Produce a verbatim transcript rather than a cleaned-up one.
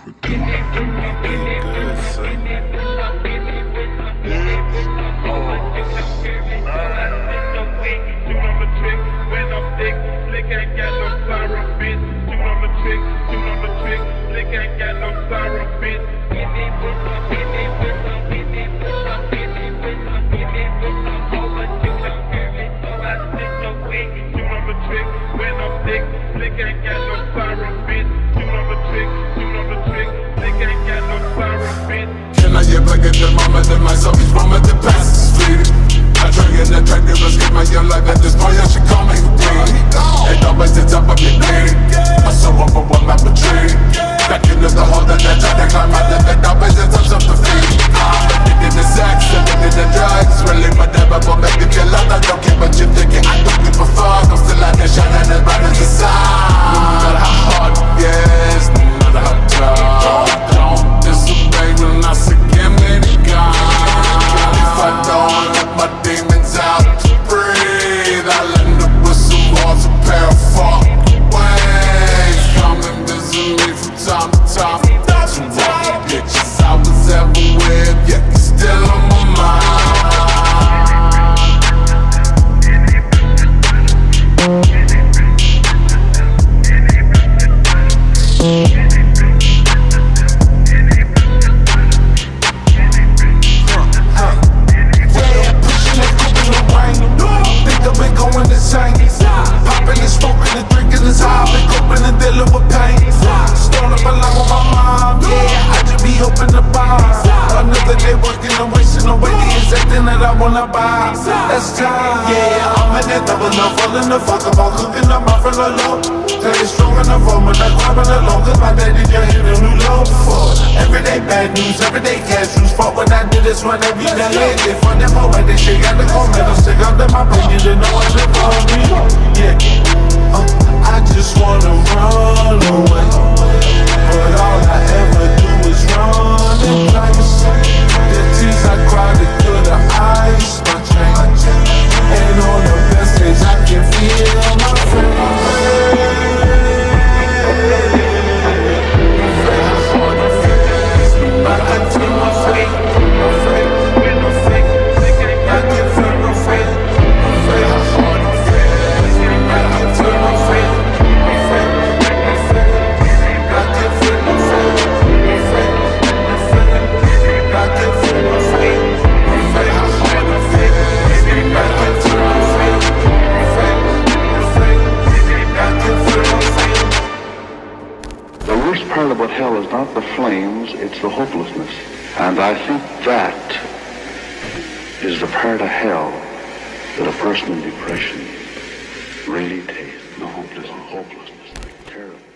Can I get back at the moment that myself is wrong, but the past is fleeting. I try and attract to escape my young life at this point, I should call me Houdini. Ain't always the top of me bleeding. I'm so overwhelmed, I'm betrayed. Back into the hole that I tried to climb out of it, always in terms of defeat. I'm addicted to sex, addicted to drugs. Really whatever will make me feel like I don't care what you're thinking. I don't give a fuck, I'm still out there shining as bright as the sun. No matter how hard it gets, no matter how tough, don't disobey when I say give me the gun. If I don't let my demons out to breathe, I'll end up with some walls, a pair of fuck waves. Come and visit me from time to time. So all the bitches I was ever with, yeah, you're still on my mind. That's time, yeah, I'm in that double up, falling the fuck about cooking up my friend alone. Tell you strong enough for me, like grabbing alone, cause my daddy just hit a new low for everyday bad news, everyday cash rules. Fuck when I do this one every day. They fun them all right, they shit got the cold metal stick out in my brain, you didn't know what they call me. Yeah, uh, I just wanna run away, but all I ever do is run in place. The tears I cry, they could have ice my train. And on the best days I can feel my friend. I can feel my friend, my friend, my friend. I can feel my friend, my friend, my friend. I can feel my friend, my friend, my friend. I can feel my friend, my friend, my friend. I can feel my friend, my friend, my friend. I can feel my friend, my friend, my friend. I can feel my friend. The worst part about hell is not the flames, it's the hopelessness. And I think that is the part of hell that a person in depression really tastes. The hopelessness, hopelessness, like terrible.